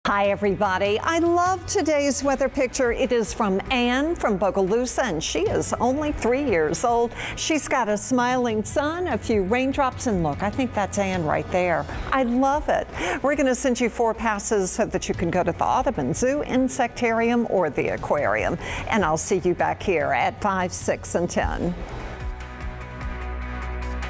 Hi, everybody. I love today's weather picture. It is from Anne from Bogalusa, and she is only 3 years old. She's got a smiling sun, a few raindrops, and look, I think that's Anne right there. I love it. We're going to send you 4 passes so that you can go to the Audubon Zoo, Insectarium, or the aquarium. And I'll see you back here at 5, 6, and 10.